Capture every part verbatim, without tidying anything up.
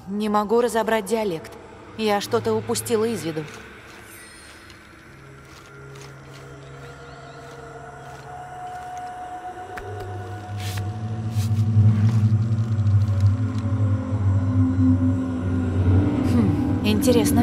Не могу разобрать диалект. Я что-то упустила из виду. Хм, интересно.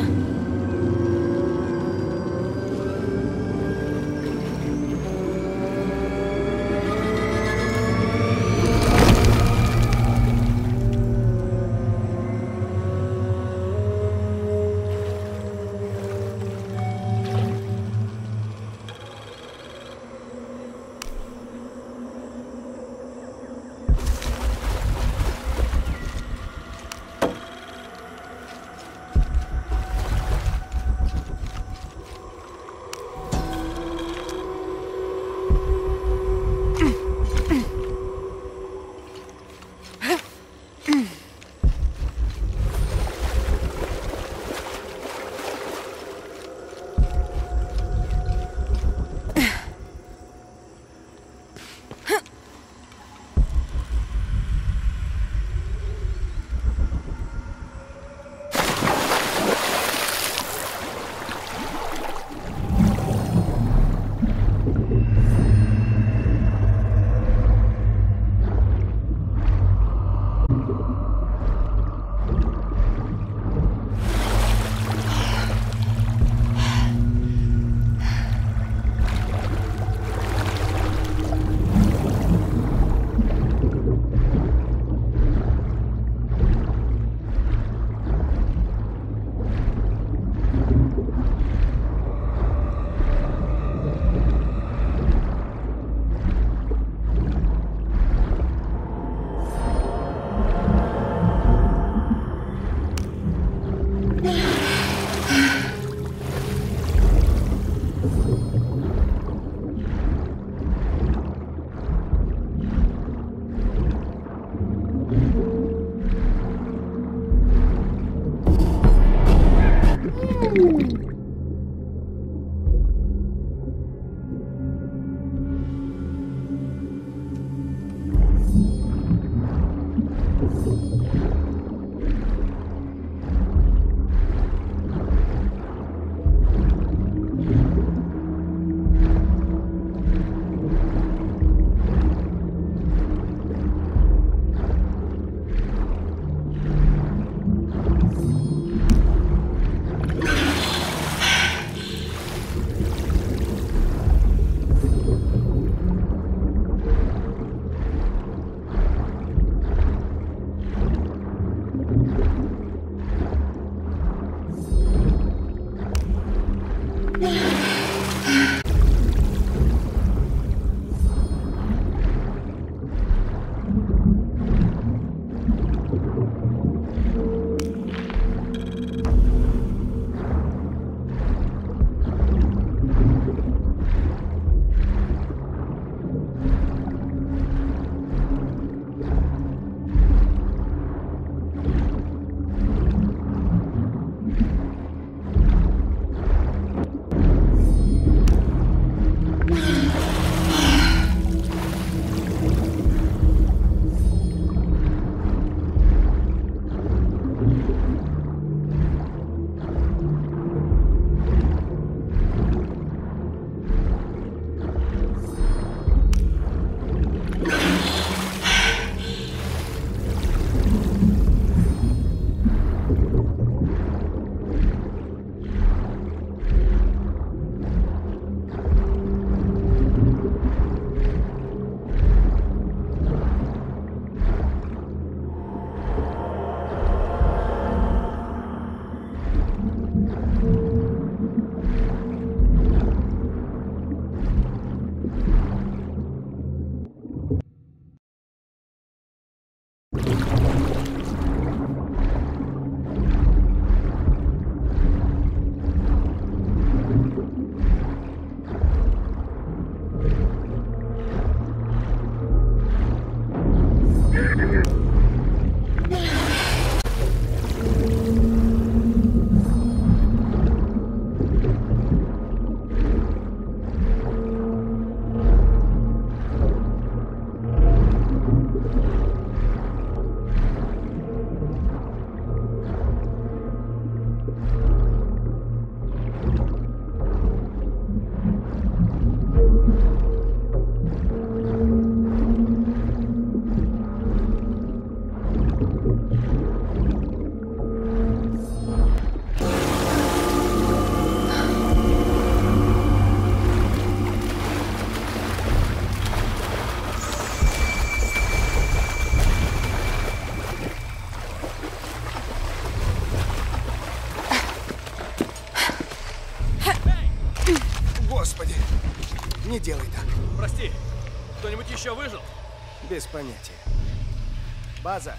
Господи, не делай так. Прости, кто-нибудь еще выжил? Без понятия. База.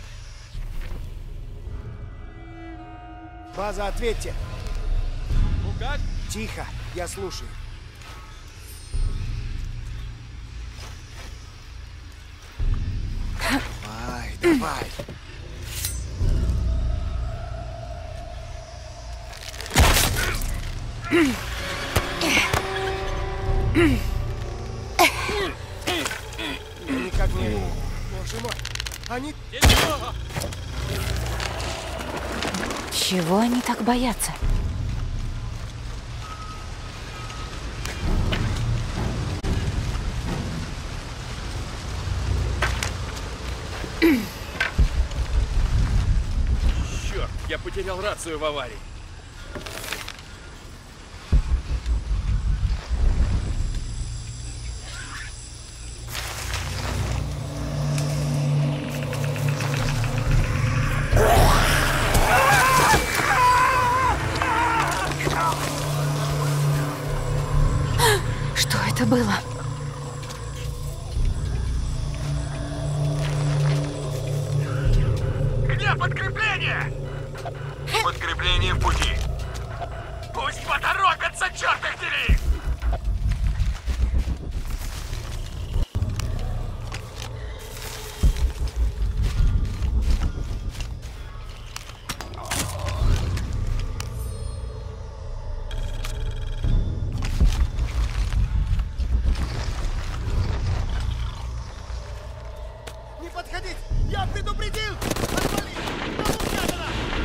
База, ответьте. Ну как? Тихо, я слушаю. Давай, давай. Я никак не... Боже мой. Они... Чего они так боятся? Черт, я потерял рацию в аварии. Что это было? Где подкрепление? Подкрепление в пути. Пусть поторопятся, черт их дери! Не подходить! Я предупредил! Отвали! Кому сказано?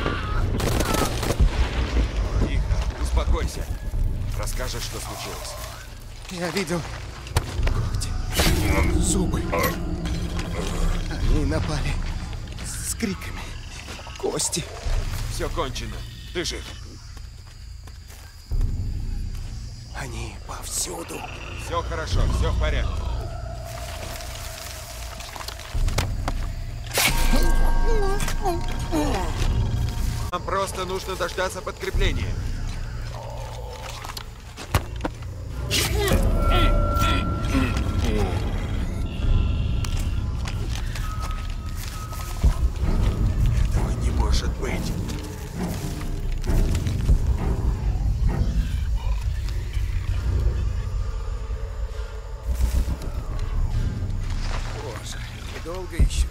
Тихо, успокойся. Расскажешь, что случилось. Я видел когти, зубы. Они напали с криками. Кости. Все кончено. Ты жив. Они повсюду. Все хорошо, все в порядке. Нам просто нужно дождаться подкрепления. Этого не может быть. Боже, долго еще.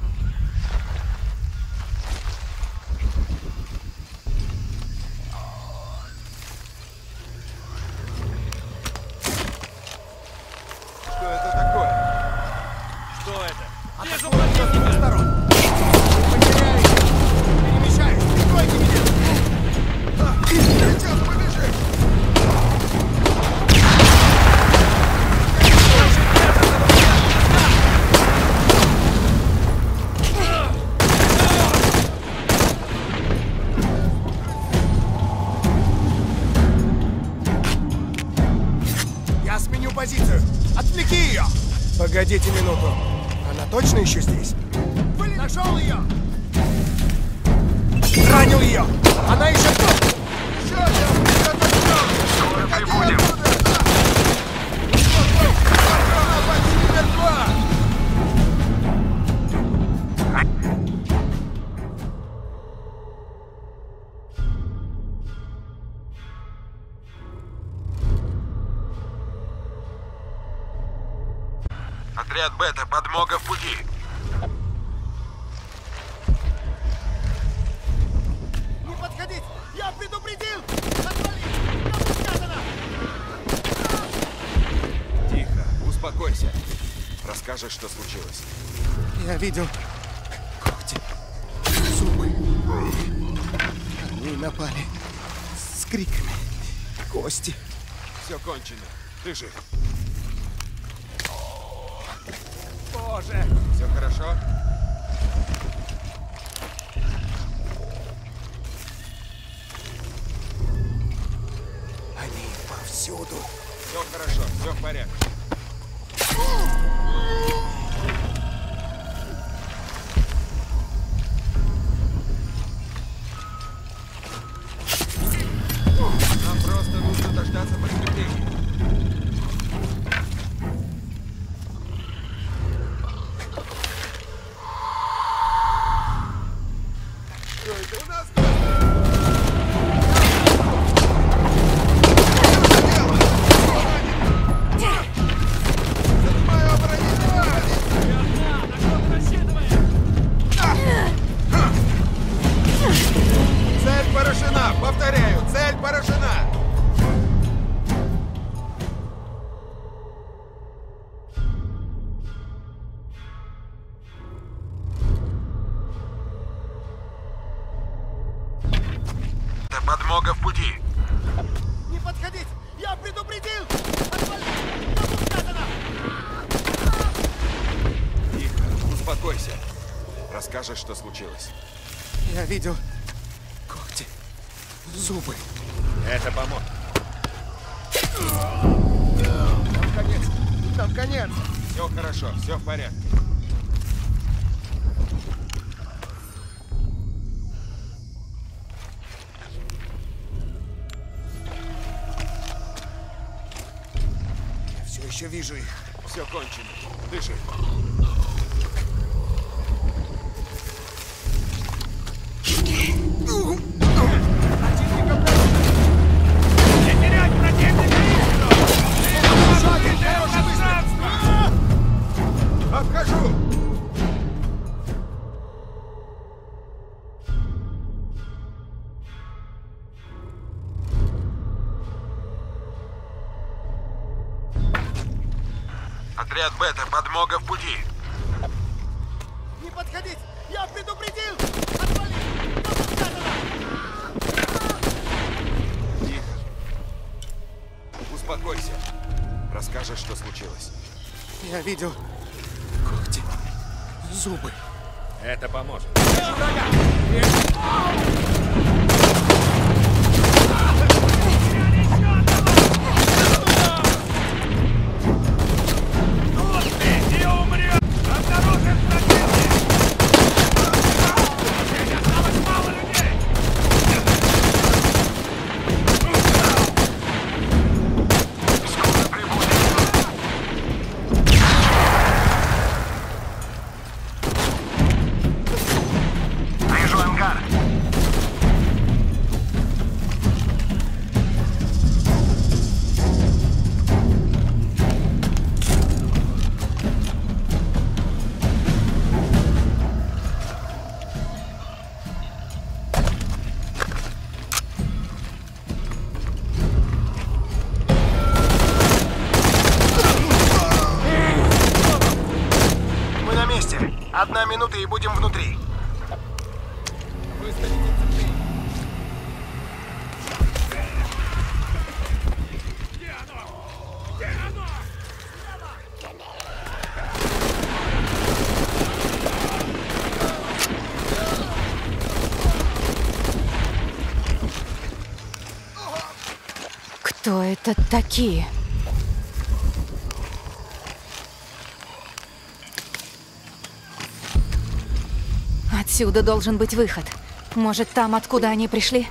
Что это такое? Что это? Вижу Атакуют с противника! двух сторон. Потеряй! Перемещаюсь! Прикройте меня! А, сейчас побежим! Я сменю позицию! Отвлеки ее! Погодите минуту. Она точно еще здесь? Нашел ее! Ранил ее! Она еще тут! Скоро прибудем! Отряд Бета, подмога в пути. Не подходить! Я предупредил! Отвали! Кому сказано? Тихо, успокойся. Расскажешь, что случилось. Я видел когти, зубы. Они напали с криками. Кости. Все кончено. Ты жив. Боже! Все хорошо? Они повсюду. Все хорошо, все в порядке. Нам просто нужно дождаться подкрепления. предупредил! Отвали! Кому сказано? Тихо, успокойся. Расскажешь, что случилось. Я видел когти, зубы. Это поможет. Там конец, там конец. Все хорошо, все в порядке. Я все еще вижу их. Все кончено. Дыши. Не терять противника Обхожу! Отряд Бета, подмога в пути. Не подходить! Я предупредил! Отвали! Кому сказано? Тихо. Успокойся. Расскажешь, что случилось. Я видел когти, зубы. Это поможет. и умрет! Осторожен, противник! Осталось мало людей! Скоро прибудет! Вижу ангар! Мы на месте. Одна минута и будем внутри. Где оно? Где оно? Кто это такие? Отсюда должен быть выход. Может, там, откуда они пришли?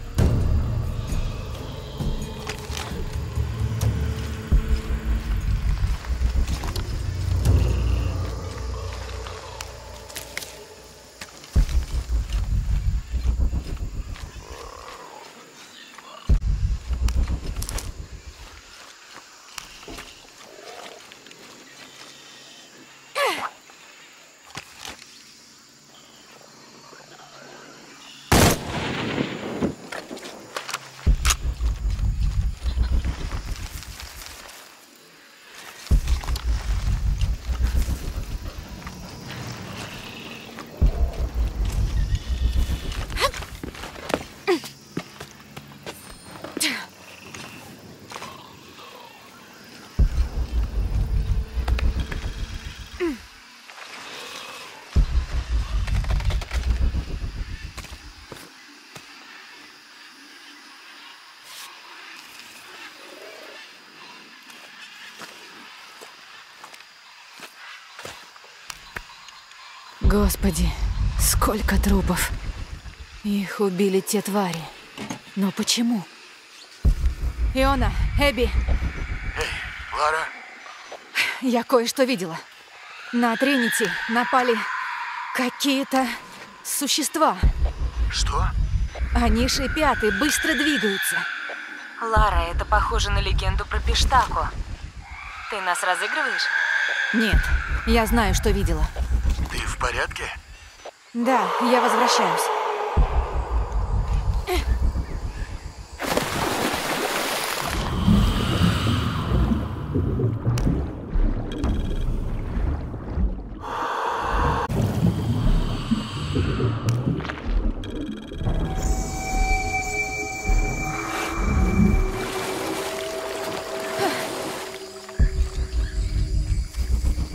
Господи, сколько трупов. Их убили те твари. Но почему? Иона, Эбби. Эй, Лара? Я кое-что видела. На Тринити напали какие-то существа. Что? Они шипят и быстро двигаются. Лара, это похоже на легенду про Пиштако. Ты нас разыгрываешь? Нет, я знаю, что видела. Ты в порядке? Да, я возвращаюсь.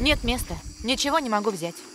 Нет места. Ничего не могу взять.